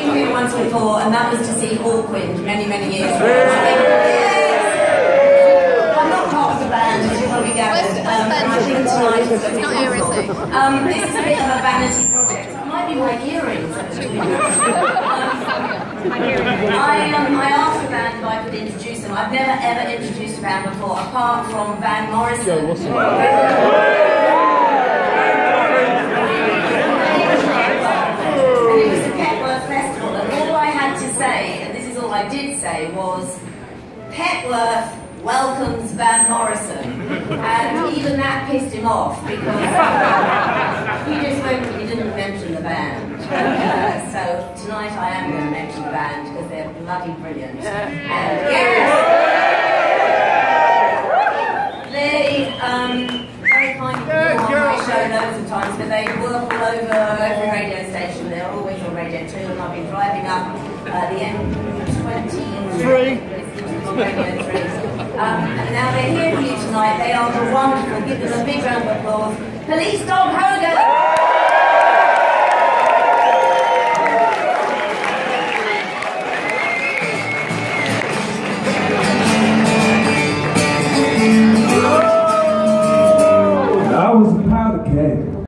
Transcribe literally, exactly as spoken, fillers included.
been here once before, and that was to see Hogan many, many years ago. I'm not part of the band, as you probably gathered. Um, and I think tonight is going to be wonderful. Um, this is a bit of a vanity project. It might be my earrings, actually. Um, I, um, I asked the band if I could introduce them. I've never ever introduced a band before, apart from Van Morrison. And it was the Petworth Festival, and all I had to say, and this is all I did say, was Petworth welcomes Van Morrison. And even that pissed him off, because he just went, he didn't mention the band. Uh, so tonight I am going to mention the band because they're bloody brilliant. And yes, they um, very kindly perform on my show loads of times, but they work all over every radio station. They're always on Radio two, and I've been driving up uh, the M twenty-three. Radio three. Um, and now they're here for you tonight. They are wonderful. Give them a big round of applause. Police Dog Hogan!